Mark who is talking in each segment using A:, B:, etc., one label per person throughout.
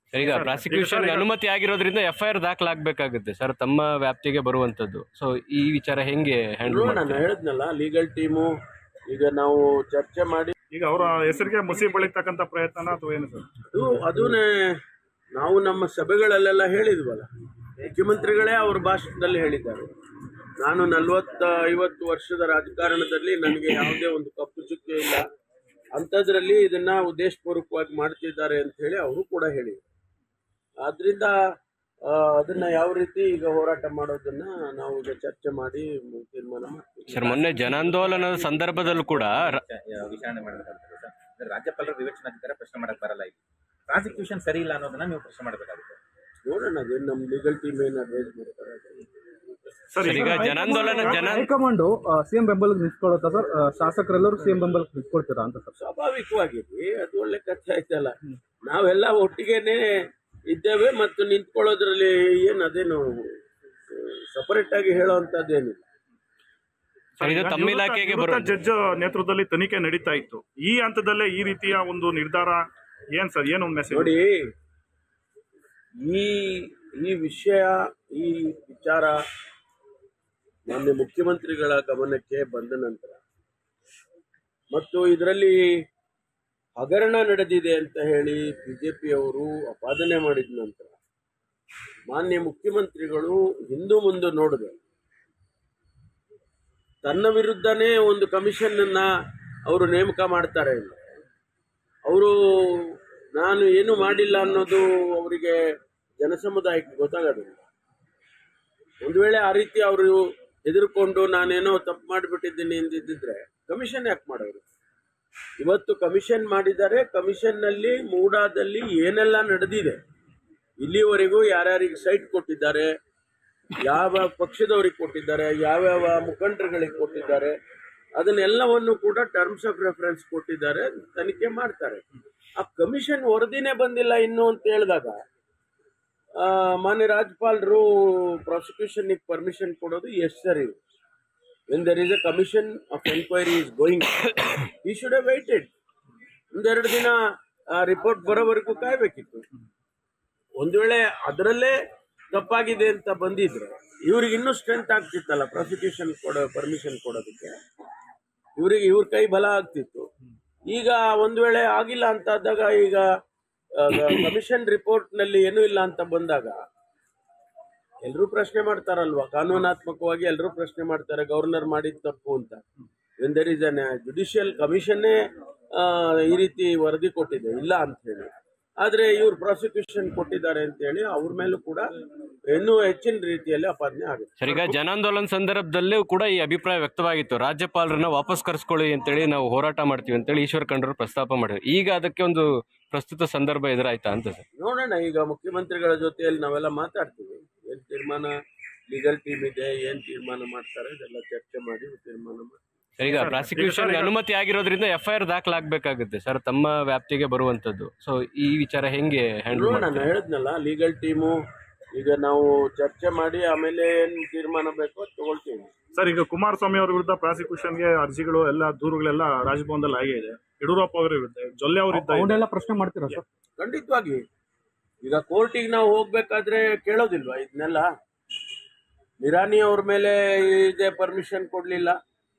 A: ಈಗ ಪ್ರಾಸಿಕ್ಯೂಷನ್ ಅನುಮತಿ ಆಗಿರೋದ್ರಿಂದ FIR ದಾಖಲಾಗಬೇಕಾಗುತ್ತೆ ಸರ್, ತಮ್ಮ ವ್ಯಾಪ್ತಿಗೆ ಬರುವಂತದ್ದು. ಸೊ ಈ ವಿಚಾರ ಹೆಂಗೆ ಹ್ಯಾಂಡಲ್
B: ನಾನು ಹೇಳಿದ್ನಲ್ಲ, ಲೀಗಲ್ ಟೀಮು ಈಗ ನಾವು ಚರ್ಚೆ ಮಾಡಿ
C: ಈಗ ಅವರ ಹೆಸರಿಗೆ ಮುಸಿ ಬೆಳೀತಕ್ಕಂಥ ಪ್ರಯತ್ನ ಅಥವಾ ಏನು ಸರ್?
B: ಅದನ್ನೇ ನಾವು ನಮ್ಮ ಸಭೆಗಳಲ್ಲೆಲ್ಲ ಹೇಳಿದ್ವಲ್ಲ, ಮುಖ್ಯಮಂತ್ರಿಗಳೇ ಅವ್ರ ಭಾಷಣದಲ್ಲಿ ಹೇಳಿದ್ದಾರೆ. ನಾನು 40-50 ವರ್ಷದ ರಾಜಕಾರಣದಲ್ಲಿ ನನಗೆ ಯಾವುದೇ ಒಂದು ಕಪ್ಪು ಚುಕ್ಕೆ ಇಲ್ಲ, ಅಂಥದ್ರಲ್ಲಿ ಇದನ್ನ ಉದ್ದೇಶಪೂರ್ವಕವಾಗಿ ಮಾಡ್ತಿದ್ದಾರೆ ಅಂತ ಹೇಳಿ ಅವರು ಕೂಡ ಹೇಳಿದರು. ಆದ್ರಿಂದ ಅದನ್ನ ಯಾವ ರೀತಿ ಈಗ ಹೋರಾಟ ಮಾಡೋದನ್ನ ನಾವು ಈಗ ಚರ್ಚೆ ಮಾಡಿ ತೀರ್ಮಾನ ಮಾಡ್ತೀವಿ.
A: ಸರ್, ಮೊನ್ನೆ ಜನಾಂದೋಲನದ ಸಂದರ್ಭದಲ್ಲೂ ಕೂಡ
D: ವಿಚಾರಣೆ ಮಾಡಬೇಕಾಗುತ್ತೆ ಸರ್. ರಾಜ್ಯಪಾಲರ ವಿವೇಚನಾಧಿಕಾರ ಪ್ರಶ್ನೆ ಮಾಡಕ್ ಬರಲ್ಲ. ಇಲ್ಲಿ ಪ್ರಾಸಿಕ್ಯೂಷನ್ ಸರಿ ಇಲ್ಲ ಅನ್ನೋದನ್ನ ನೀವು ಪ್ರಶ್ನೆ ಮಾಡಬೇಕಾಗುತ್ತೆ.
B: ನೋಡೋಣ, ಅದೇನು ನಮ್ಮ ಲೀಗಲ್ ಟೀಮ್ ಏನು ಅಡ್ವೈಸ್ ಮಾಡ್ತಾರೆ.
A: ಸರ್, ಈಗ ಜನಾಂದೋಲನ
E: ಹೈಕಮಾಂಡ್ ಸಿಎಂ ಬೆಂಬಲಕ್ಕೆ ನಿಂತ್ಕೊಳ್ಳುತ್ತಾ ಸರ್? ಶಾಸಕರೆಲ್ಲರೂ ಸಿಎಂ ಬೆಂಬಲಕ್ಕೆ ನಿಂತ್ಕೊಳ್ತೀರಾ ಅಂತ ಸರ್?
B: ಸ್ವಾಭಾವಿಕವಾಗಿ ಅದು ಒಳ್ಳೆ ಕಥೆ ಆಯ್ತಲ್ಲ. ನಾವೆಲ್ಲ ಒಟ್ಟಿಗೆನೆ ಇದ್ದೇವೆ ಮತ್ತು ನಿಂತ್ಕೊಳ್ಳೋದ್ರಲ್ಲಿ ಏನು ಅದೇನು ಸಪರೇಟ್ ಆಗಿ ಹೇಳೋವಂಥದ್ದೇನಿಲ್ಲ.
A: ತಮ್ಮ ಇಲಾಖೆಗೆ
C: ಜಡ್ಜ್ ನೇತೃತ್ವದಲ್ಲಿ ತನಿಖೆ ನಡೀತಾ ಇತ್ತು. ಈ ಹಂತದಲ್ಲೇ ಈ ರೀತಿಯ ಒಂದು ನಿರ್ಧಾರ ಏನ್ ಸರ್? ಏನು ಮೆಸೇಜ್?
B: ನೋಡಿ, ಈ ವಿಷಯ, ಈ ವಿಚಾರ ಮಾನ್ಯ ಮುಖ್ಯಮಂತ್ರಿಗಳ ಗಮನಕ್ಕೆ ಬಂದ ನಂತರ ಮತ್ತು ಇದರಲ್ಲಿ ಹಗರಣ ನಡೆದಿದೆ ಅಂತ ಹೇಳಿ ಬಿಜೆಪಿಯವರು ಆಪಾದನೆ ಮಾಡಿದ ನಂತರ ಮಾನ್ಯ ಮುಖ್ಯಮಂತ್ರಿಗಳು ಹಿಂದು ಮುಂದೆ ನೋಡಿದೆ, ತನ್ನ ವಿರುದ್ಧನೇ ಒಂದು ಕಮಿಷನ್ ಅನ್ನ ಅವರು ನೇಮಕ ಮಾಡ್ತಾರೆ. ಅವರು ನಾನು ಏನು ಮಾಡಿಲ್ಲ ಅನ್ನೋದು ಅವರಿಗೆ ಜನಸಮುದಾಯಕ್ಕೆ ಗೊತ್ತಾಗೋದಿಲ್ಲ. ಒಂದು ವೇಳೆ ಆ ರೀತಿ ಅವರು ಹೆದರ್ಕೊಂಡು ನಾನೇನೋ ತಪ್ಪು ಮಾಡಿಬಿಟ್ಟಿದ್ದೀನಿ ಎಂದಿದ್ದರೆ ಕಮಿಷನ್ ಯಾಕೆ ಮಾಡೋರು? ಇವತ್ತು ಕಮಿಷನ್ ಮಾಡಿದ್ದಾರೆ. ಕಮಿಷನ್ನಲ್ಲಿ ಮೂಡಾದಲ್ಲಿ ಏನೆಲ್ಲ ನಡೆದಿದೆ, ಇಲ್ಲಿವರೆಗೂ ಯಾರ್ಯಾರಿಗೆ ಸೈಟ್ ಕೊಟ್ಟಿದ್ದಾರೆ, ಯಾವ ಪಕ್ಷದವರಿಗೆ ಕೊಟ್ಟಿದ್ದಾರೆ, ಯಾವ್ಯಾವ ಮುಖಂಡರುಗಳಿಗೆ ಕೊಟ್ಟಿದ್ದಾರೆ, ಅದನ್ನೆಲ್ಲವನ್ನು ಕೂಡ ಟರ್ಮ್ಸ್ ಆಫ್ ರೆಫರೆನ್ಸ್ ಕೊಟ್ಟಿದ್ದಾರೆ, ತನಿಖೆ ಮಾಡ್ತಾರೆ. ಆ ಕಮಿಷನ್ ವರದಿನೇ ಬಂದಿಲ್ಲ ಇನ್ನು ಅಂತ ಹೇಳಿದಾಗ ಮಾನ್ಯ ರಾಜ್ಯಪಾಲರು ಪ್ರಾಸಿಕ್ಯೂಷನ್ ಪರ್ಮಿಷನ್ ಕೊಡೋದು ಎಷ್ಟು ಸರಿ? When there is a commission of enquiry is going, he should have waited. ಒಂದೆರಡು ದಿನ ರಿಪೋರ್ಟ್ ಬರೋವರೆಗೂ ಕಾಯ್ಬೇಕಿತ್ತು. ಒಂದು ವೇಳೆ ಅದರಲ್ಲೇ ತಪ್ಪಾಗಿದೆ ಅಂತ ಬಂದಿದ್ರೆ ಇವ್ರಿಗೆ ಇನ್ನೂ ಸ್ಟ್ರೆಂತ್ ಆಗ್ತಿತ್ತಲ್ಲ ಪ್ರಾಸಿಕ್ಯೂಷನ್ ಪರ್ಮಿಷನ್ ಕೊಡೋದಕ್ಕೆ, ಇವ್ರ ಕೈ ಬಲ ಆಗ್ತಿತ್ತು. ಈಗ ಒಂದು ವೇಳೆ ಆಗಿಲ್ಲ ಅಂತ ಆದಾಗ, ಈಗ ಕಮಿಷನ್ ರಿಪೋರ್ಟ್ ನಲ್ಲಿ ಏನೂ ಇಲ್ಲ ಅಂತ ಬಂದಾಗ ಎಲ್ಲರೂ ಪ್ರಶ್ನೆ ಮಾಡ್ತಾರಲ್ವಾ, ಕಾನೂನಾತ್ಮಕವಾಗಿ ಎಲ್ಲರೂ ಪ್ರಶ್ನೆ ಮಾಡ್ತಾರೆ, ಗವರ್ನರ್ ಮಾಡಿದ ತಪ್ಪು ಅಂತ. When there is an judicial ಕಮಿಷನ್ನೇ ಈ ರೀತಿ ವರದಿ ಕೊಟ್ಟಿದೆ ಇಲ್ಲ ಅಂತ ಹೇಳಿ, ಆದ್ರೆ ಇವ್ರು ಪ್ರಾಸಿಕ್ಯೂಷನ್ ಕೊಟ್ಟಿದ್ದಾರೆ ಅಂತ ಹೇಳಿ ಅವ್ರ ಮೇಲೂ ಕೂಡ ಇನ್ನೂ ಹೆಚ್ಚಿನ ರೀತಿಯಲ್ಲಿ ಆಪಾದನೆ ಆಗುತ್ತೆ.
A: ಸರ್, ಈಗ ಜನಾಂದೋಲನ ಸಂದರ್ಭದಲ್ಲೂ ಕೂಡ ಈ ಅಭಿಪ್ರಾಯ ವ್ಯಕ್ತವಾಗಿತ್ತು, ರಾಜ್ಯಪಾಲರನ್ನ ವಾಪಸ್ ಕರ್ಸ್ಕೊಳ್ಳಿ ಅಂತೇಳಿ ನಾವು ಹೋರಾಟ ಮಾಡ್ತೀವಿ ಅಂತೇಳಿ ಈಶ್ವರ್ ಖಂಡ್ರು ಪ್ರಸ್ತಾಪ ಮಾಡಿದ್ರು. ಈಗ ಅದಕ್ಕೆ ಒಂದು ಪ್ರಸ್ತುತ ಸಂದರ್ಭ ಎದುರಾಯ್ತಾ ಅಂತ ಸರ್?
B: ನೋಡೋಣ, ಈಗ ಮುಖ್ಯಮಂತ್ರಿಗಳ ಜೊತೆಯಲ್ಲಿ ನಾವೆಲ್ಲ ಮಾತಾಡ್ತೀವಿ. ಏನ್ ತೀರ್ಮಾನ ಲೀಗಲ್ ಟೀಮ್ ಇದೆ, ಏನ್ ತೀರ್ಮಾನ ಮಾಡ್ತಾರೆ ಇದೆಲ್ಲ ಚರ್ಚೆ ಮಾಡಿ ತೀರ್ಮಾನ ಮಾಡ್ತೀವಿ.
A: ಈಗ ಪ್ರಾಸಿಕ್ಯೂಷನ್ ಅನುಮತಿ ಆಗಿರೋದ್ರಿಂದ FIR ದಾಖಲಾಗಬೇಕಾಗುತ್ತೆ ಸರ್, ತಮ್ಮ ವ್ಯಾಪ್ತಿಗೆ ಬರುವಂತದ್ದು. ಸೊ ಈ ವಿಚಾರ ಹೆಂಗೆ ಹ್ಯಾಂಡಲ್
B: ನಾನು ಹೇಳಿದ್ನಲ್ಲ, ಲೀಗಲ್ ಟೀಮು ಈಗ ನಾವು ಚರ್ಚೆ ಮಾಡಿ ಆಮೇಲೆ ಏನ್ ತೀರ್ಮಾನ ಬೇಕೋ ತಗೊಳ್ತೀವಿ.
C: ಸರ್, ಈಗ ಕುಮಾರಸ್ವಾಮಿ ಅವರ ವಿರುದ್ಧ ಪ್ರಾಸಿಕ್ಯೂಷನ್ಗೆ ಅರ್ಜಿಗಳು ಎಲ್ಲ ದೂರುಗಳೆಲ್ಲ ರಾಜಭವನದಲ್ಲಿ ಆಗಿದೆ. ಯಡಿಯೂರಪ್ಪ ಅವರ ವಿರುದ್ಧ, ಜೊಲ್ಲೆ ಅವರಿದ್ದ ಪ್ರಶ್ನೆ ಮಾಡ್ತೀರಾ ಸರ್?
B: ಖಂಡಿತವಾಗಿ. ಈಗ ಕೋರ್ಟಿಗೆ ನಾವು ಹೋಗ್ಬೇಕಾದ್ರೆ ಕೇಳೋದಿಲ್ವಾ ಇದನ್ನೆಲ್ಲ? ನಿರಾನಿ ಅವ್ರ ಮೇಲೆ ಇದೆ ಪರ್ಮಿಷನ್ ಕೊಡ್ಲಿಲ್ಲ,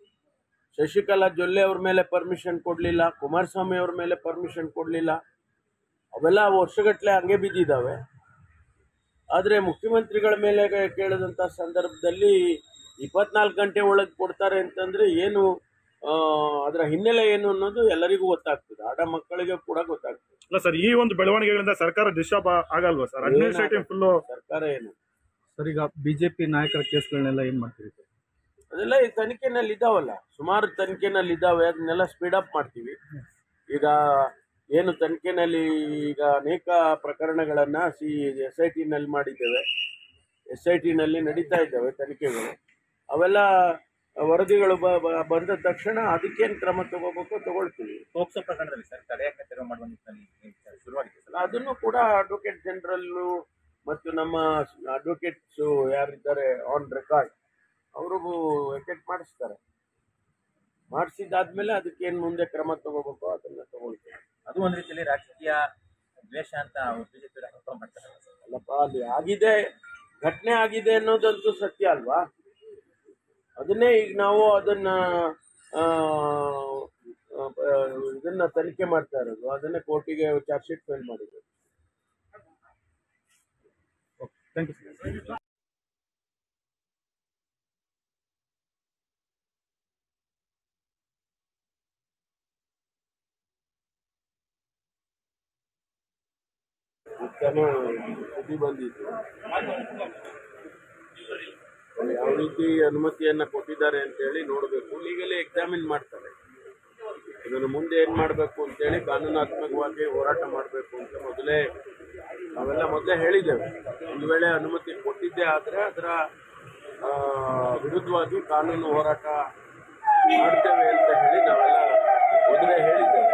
B: ಶಶಿಕಲಾ ಜೊಲ್ಲೆ ಅವ್ರ ಮೇಲೆ ಪರ್ಮಿಷನ್ ಕೊಡ್ಲಿಲ್ಲ, ಕುಮಾರಸ್ವಾಮಿ ಅವ್ರ ಮೇಲೆ ಪರ್ಮಿಷನ್ ಕೊಡ್ಲಿಲ್ಲ, ಅವೆಲ್ಲ ವರ್ಷಗಟ್ಟಲೆ ಹಂಗೆ ಬಿದ್ದಿದ್ದಾವೆ. ಆದರೆ ಮುಖ್ಯಮಂತ್ರಿಗಳ ಮೇಲೆ ಕೇಳಿದಂಥ ಸಂದರ್ಭದಲ್ಲಿ 24 ಗಂಟೆ ಒಳಗೆ ಕೊಡ್ತಾರೆ ಅಂತಂದ್ರೆ ಏನು, ಅದರ ಹಿನ್ನೆಲೆ ಏನು ಅನ್ನೋದು ಎಲ್ಲರಿಗೂ ಗೊತ್ತಾಗ್ತದೆ, ಆಡ ಮಕ್ಕಳಿಗೆ ಕೂಡ ಗೊತ್ತಾಗ್ತದೆ.
C: ಅಲ್ಲ ಸರ್, ಈ ಒಂದು ಬೆಳವಣಿಗೆಗಳಿಂದ ಸರ್ಕಾರ ಡಿಸ್ಟರ್ಬ್ ಆಗಲ್ವಾ ಸರ್? ಅಡ್ಮಿನಿಸ್ಟ್ರೇಟಿವ್ ಫುಲ್
B: ಸರ್ಕಾರ ಏನು
E: ಸರ್, ಈಗ ಬಿಜೆಪಿ ನಾಯಕರ ಕೇಸ್ಗಳನ್ನೆಲ್ಲ ಏನ್ ಮಾಡ್ತೀರಿ ಸರ್?
B: ಅದೆಲ್ಲ ಈ ತನಿಖೆನಲ್ಲಿ ಇದಾವಲ್ಲ, ಸುಮಾರು ತನಿಖೆನಲ್ಲಿ ಇದಾವೆ, ಅದನ್ನೆಲ್ಲ ಸ್ಪೀಡ್ ಅಪ್ ಮಾಡ್ತೀವಿ. ಈಗ ಏನು ತನಿಖೆನಲ್ಲಿ ಈಗ ಅನೇಕ ಪ್ರಕರಣಗಳನ್ನ SIT ನಲ್ಲಿ ಮಾಡಿದ್ದೇವೆ, SIT ನಲ್ಲಿ ನಡೀತಾ ಇದ್ದಾವೆ ತನಿಖೆಗಳು. ಅವೆಲ್ಲ ವರದಿಗಳು ಬಂದ ತಕ್ಷಣ ಅದಕ್ಕೇನು ಕ್ರಮ ತಗೋಬೇಕು ತಗೊಳ್ತೀವಿ.
D: ಪೋಕ್ಸೋ ಪ್ರಕರಣದಲ್ಲಿ ಸರ್ ತಡೆಯಾಜ್ಞೆ ತೆರವು ಮಾಡುವ ನಿಟ್ಟಿನಲ್ಲಿ ಶುರುವಾಗಿದೆ ಸರ್.
B: ಅದನ್ನು ಕೂಡ ಅಡ್ವೊಕೇಟ್ ಜನರಲ್ ಮತ್ತು ನಮ್ಮ ಅಡ್ವೊಕೇಟ್ಸ್ ಯಾರಿದ್ದಾರೆ ಆನ್ ರೆಕಾರ್ಡ್ ಅವ್ರಿಗೂ ವೆಕೆಟ್ ಮಾಡಿಸ್ತಾರೆ. ಮಾಡಿಸಿದಾದ್ಮೇಲೆ ಅದಕ್ಕೇನು ಮುಂದೆ ಕ್ರಮ ತಗೋಬೇಕು ಅದನ್ನ ತಗೊಳ್ತೀವಿ.
D: ಅದು ಒಂದು ರೀತಿಯಲ್ಲಿ ರಾಜಕೀಯ ದ್ವೇಷ ಅಂತ ಬಿಜೆಪಿ
B: ಅಲ್ಲಿ ಆಗಿದೆ, ಘಟನೆ ಆಗಿದೆ ಅನ್ನೋದಂತೂ ಸತ್ಯ ಅಲ್ವಾ. ಅದನ್ನೇ ಈಗ ನಾವು ಇದನ್ನ ತನಿಖೆ ಮಾಡ್ತಾ ಇರೋದು. ಅದನ್ನೇ ಕೋರ್ಟಿಗೆ ಚಾರ್ಜ್ ಶೀಟ್ ಫೈಲ್ ಮಾಡಿದ್ರು.
E: Thank you.
B: ಸುದ್ದಿ ಬಂದಿತ್ತು, ಯಾವ ರೀತಿ ಅನುಮತಿಯನ್ನ ಕೊಟ್ಟಿದ್ದಾರೆ ಅಂತೇಳಿ ನೋಡಬೇಕು. ಲೀಗಲಿ ಎಕ್ಸಾಮಿನ್ ಮಾಡ್ತಾರೆ. ಇದನ್ನು ಮುಂದೆ ಏನ್ ಮಾಡಬೇಕು ಅಂತೇಳಿ ಕಾನೂನಾತ್ಮಕವಾಗಿ ಹೋರಾಟ ಮಾಡಬೇಕು ಅಂತ ನಾವೆಲ್ಲ ಮೊದಲೇ ಹೇಳಿದ್ದೇವೆ. ಒಂದು ವೇಳೆ ಅನುಮತಿ ಕೊಟ್ಟಿದ್ದೇ ಆದರೆ ಅದರ ವಿರುದ್ಧವಾಗಿ ಕಾನೂನು ಹೋರಾಟ ಮಾಡ್ತೇವೆ ಅಂತ ಹೇಳಿ ನಾವೆಲ್ಲ ಮೊದಲೇ ಹೇಳಿದ್ದೇವೆ.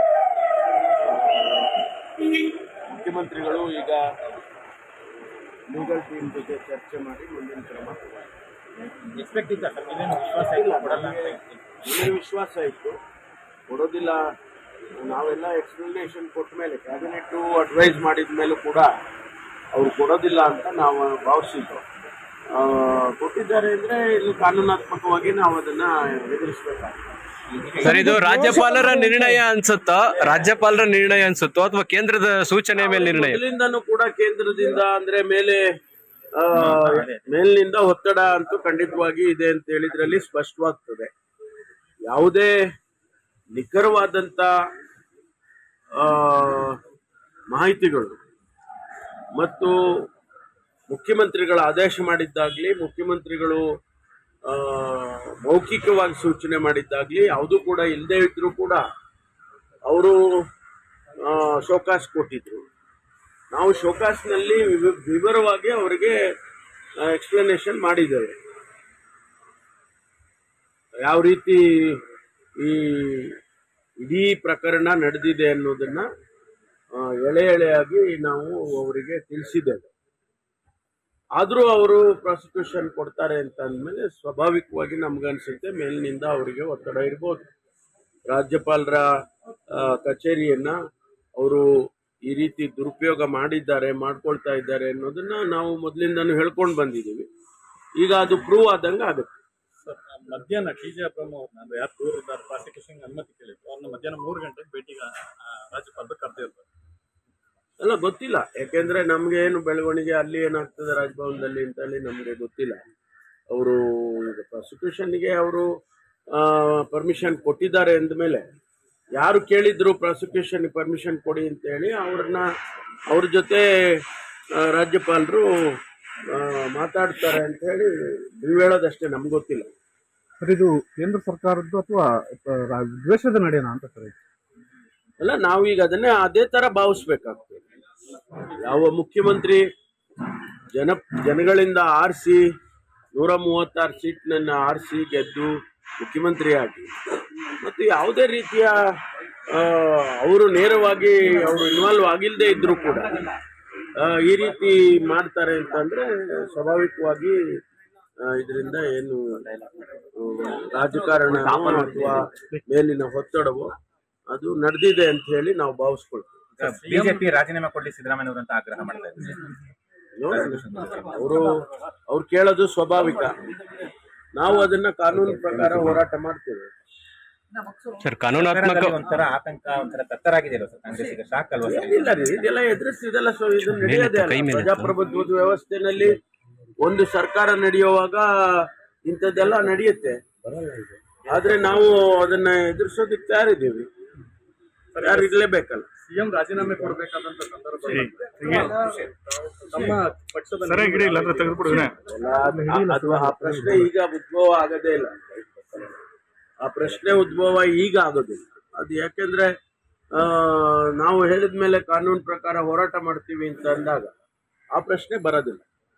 B: ಮುಖ್ಯಮಂತ್ರಿಗಳು ಈಗ ಲೀಗಲ್ ಟೀಮ್ ಜೊತೆ ಚರ್ಚೆ ಮಾಡಿ ಮುಂದಿನ ಕ್ರಮ
D: ಎಕ್ಸ್ಪೆಕ್ಟ್ ಇತ್ತ ಸರ್, ನೀವೇನು ವಿಶ್ವಾಸ ಇಲ್ಲ ಕೊಡಲ್ಲ ಅಂತ
B: ನನಗೆ ವಿಶ್ವಾಸ ಇತ್ತು, ಕೊಡೋದಿಲ್ಲ. ನಾವೆಲ್ಲ ಎಕ್ಸ್ಪ್ಲನೇಷನ್ ಕೊಟ್ಟ ಮೇಲೆ, ಕ್ಯಾಬಿನೆಟ್ ಅಡ್ವೈಸ್ ಮಾಡಿದ ಮೇಲೂ ಕೂಡ ಅವ್ರು ಕೊಡೋದಿಲ್ಲ ಅಂತ ನಾವು ಭಾವಿಸಿದ್ದು. ಕೊಟ್ಟಿದ್ದಾರೆ ಅಂದ್ರೆ ಇಲ್ಲಿ ಕಾನೂನಾತ್ಮಕವಾಗಿ ನಾವು ಅದನ್ನ ಎದುರಿಸಬೇಕಾಗ್ತದೆ.
A: ಸರ್, ಇದು ರಾಜ್ಯಪಾಲರ ನಿರ್ಣಯ ಅನ್ಸುತ್ತೋ ಅಥವಾ ಕೇಂದ್ರದ ಸೂಚನೆ ಮೇಲೆ ನಿರ್ಣಯ?
B: ಮೊದಲಿಂದನೂ ಕೂಡ ಕೇಂದ್ರದಿಂದ ಅಂದ್ರೆ ಮೇಲಿನಿಂದ ಒತ್ತಡ ಅಂತೂ ಖಂಡಿತವಾಗಿ ಇದೆ ಅಂತ ಹೇಳಿದ್ರಲ್ಲಿ ಸ್ಪಷ್ಟವಾಗ್ತದೆ. ಯಾವುದೇ ನಿಖರವಾದಂತ ಮಾಹಿತಿಗಳು ಮತ್ತು ಮುಖ್ಯಮಂತ್ರಿಗಳ ಆದೇಶ ಮಾಡಿದ್ದಾಗ್ಲಿ, ಮುಖ್ಯಮಂತ್ರಿಗಳು ಮೌಖಿಕವಾಗಿ ಸೂಚನೆ ಮಾಡಿದ್ದಾಗ್ಲಿ ಯಾವುದೂ ಕೂಡ ಇಲ್ಲದೆ ಇದ್ರೂ ಕೂಡ ಅವರು ಶೋಕಾಸ್ ಕೊಟ್ಟಿದ್ರು. ನಾವು ಶೋಕಾಸ್ನಲ್ಲಿ ವಿವರವಾಗಿ ಅವರಿಗೆ ಎಕ್ಸ್ಪ್ಲನೇಷನ್ ಮಾಡಿದ್ದೇವೆ. ಯಾವ ರೀತಿ ಈ ಇಡೀ ಪ್ರಕರಣ ನಡೆದಿದೆ ಅನ್ನೋದನ್ನ ಎಳೆಯಾಗಿ ನಾವು ಅವರಿಗೆ ತಿಳಿಸಿದ್ದೇವೆ. ಆದರೂ ಅವರು ಪ್ರಾಸಿಕ್ಯೂಷನ್ ಕೊಡ್ತಾರೆ ಅಂತ ಅಂದಮೇಲೆ ಸ್ವಾಭಾವಿಕವಾಗಿ ನಮ್ಗನ್ಸುತ್ತೆ ಮೇಲಿನಿಂದ ಅವರಿಗೆ ಒತ್ತಡ ಇರ್ಬೋದು. ರಾಜ್ಯಪಾಲರ ಕಚೇರಿಯನ್ನ ಅವರು ಈ ರೀತಿ ದುರುಪಯೋಗ ಮಾಡ್ಕೊಳ್ತಾ ಇದ್ದಾರೆ ಅನ್ನೋದನ್ನ ನಾವು ಮೊದಲಿಂದಾನು ಹೇಳ್ಕೊಂಡು ಬಂದಿದ್ದೀವಿ. ಈಗ ಅದು ಪ್ರೂವ್ ಆದಂಗೆ ಆಗುತ್ತೆ.
C: ಮಧ್ಯಾಹ್ನ ಟಿ.ಜೆ. ಅಬ್ರಹಂ ಅವ್ರನ್ನ ಯಾರು ದೂರ ಇದ್ದಾರೆ ಪ್ರಾಸಿಕ್ಯೂಷನ್ ಅನುಮತಿ ಕೇಳಿದ್ರು, ಅವ್ರನ್ನ ಮಧ್ಯಾಹ್ನ 3 ಗಂಟೆಗೆ ಭೇಟಿಗೆ ರಾಜ್ಯಪಾಲರು ಕರೆದಿರ್ತಾರೆ.
B: ಎಲ್ಲ ಗೊತ್ತಿಲ್ಲ, ಯಾಕೆಂದ್ರೆ ನಮ್ಗೆ ಏನು ಬೆಳವಣಿಗೆ ಅಲ್ಲಿ ಏನಾಗ್ತದೆ ರಾಜಭವನದಲ್ಲಿ ಅಂತ ಹೇಳಿ ನಮ್ಗೆ ಗೊತ್ತಿಲ್ಲ. ಅವರು ಪ್ರಾಸಿಕ್ಯೂಷನ್ಗೆ ಅವರು ಪರ್ಮಿಷನ್ ಕೊಟ್ಟಿದ್ದಾರೆ ಅಂದಮೇಲೆ ಯಾರು ಕೇಳಿದ್ರು ಪ್ರಾಸಿಕ್ಯೂಷನ್ ಪರ್ಮಿಷನ್ ಕೊಡಿ ಅಂತ ಹೇಳಿ ಅವ್ರ ಜೊತೆ ರಾಜ್ಯಪಾಲರು ಮಾತಾಡ್ತಾರೆ ಅಂತ ಹೇಳಿ ನೀವು ಹೇಳೋದಷ್ಟೇ, ನಮ್ಗೆ ಗೊತ್ತಿಲ್ಲ.
E: ಸರ್, ಇದು ಕೇಂದ್ರ ಸರ್ಕಾರದ್ದು ಅಥವಾ ದ್ವೇಷದ ನಡೆಯನ ಅಂತ ಸರ್?
B: ಅಲ್ಲ, ನಾವೀಗ ಅದನ್ನೇ ಅದೇ ತರ ಭಾವಿಸ್ಬೇಕಾಗ್ತದೆ. ಯಾವ ಮುಖ್ಯಮಂತ್ರಿ ಜನಗಳಿಂದ ಆರಿಸಿ 136 ಸೀಟ್ನನ್ನ ಆರಿಸಿ ಗೆದ್ದು ಮುಖ್ಯಮಂತ್ರಿಯಾಗಿ ಮತ್ತು ಯಾವುದೇ ರೀತಿಯ ಅವರು ನೇರವಾಗಿ ಅವರು ಇನ್ವಾಲ್ವ್ ಆಗಿಲ್ಲದೆ ಇದ್ರೂ ಕೂಡ ಈ ರೀತಿ ಮಾಡ್ತಾರೆ ಅಂತಂದ್ರೆ ಸ್ವಾಭಾವಿಕವಾಗಿ ಇದರಿಂದ ಏನು ರಾಜಕಾರಣ ಅಥವಾ ಮೇಲಿನ ಒತ್ತಡವೋ ಅದು ನಡೆದಿದೆ ಅಂತ ಹೇಳಿ ನಾವು ಭಾವಿಸ್ಕೊಳ್ತೀವಿ.
D: ಬಿಜೆಪಿ ರಾಜೀನಾಮೆ ಕೊಡ್ಲಿ ಸಿದ್ದರಾಮಯ್ಯ ಅವರು ಅಂತ ಆಗ್ರಹ ಮಾಡ್ತಾ ಇದ್ದಾರೆ.
B: ಅವ್ರು ಕೇಳೋದು ಸ್ವಾಭಾವಿಕ. ನಾವು ಅದನ್ನ ಕಾನೂನು ಪ್ರಕಾರ ಹೋರಾಟ ಮಾಡ್ತೇವೆ.
A: ಸರ್, ಕಾನೂನಾತ್ಮಕ
D: ಒಂಥರ ಆತಂಕ, ಒಂಥರ ತತ್ತರಾಗಿದೆಯಲ್ಲ ಸರ್ ಕಾಂಗ್ರೆಸ್ ಈಗ, ಶಾಕ್ ಅಲ್ವಾ ಸರ್?
B: ಇಲ್ಲ ರೀ, ಇದೆಲ್ಲ ಎದುರಿಸಿದೆಲ್ಲ ಇದು ನಡೆಯೋದೇ ಅಲ್ಲ. ಪ್ರಜಾಪ್ರಭುತ್ವದ ವ್ಯವಸ್ಥೆನಲ್ಲಿ ಒಂದು ಸರ್ಕಾರ ನಡೆಯುವಾಗ ಇಂಥದ್ದೆಲ್ಲ ನಡೆಯುತ್ತೆ. ಆದ್ರೆ ನಾವು ಅದನ್ನ ಎದುರಿಸೋದಕ್ಕೆ ತಯಾರಿದ್ದೀವಿ, ತಯಾರಿರ್ಲೇಬೇಕಲ್ಲ.
C: ಸಿಎಂ ರಾಜೀನಾಮೆ ಕೊಡಬೇಕಾದಂತ ಸಂದರ್ಭ ನಮ್ಮ ಪಕ್ಷದ
B: ಆ ಪ್ರಶ್ನೆ ಈಗ ಉದ್ಭವ ಆಗದೇ ಇಲ್ಲ. ಆ ಪ್ರಶ್ನೆ ಉದ್ಭವ ಈಗ ಆಗೋದಿಲ್ಲ. ಅದು ಯಾಕೆಂದ್ರೆ ನಾವು ಹೇಳಿದ್ಮೇಲೆ ಕಾನೂನು ಪ್ರಕಾರ ಹೋರಾಟ ಮಾಡ್ತೀವಿ ಅಂತ ಅಂದಾಗ ಆ ಪ್ರಶ್ನೆ ಬರೋದಿಲ್ಲ.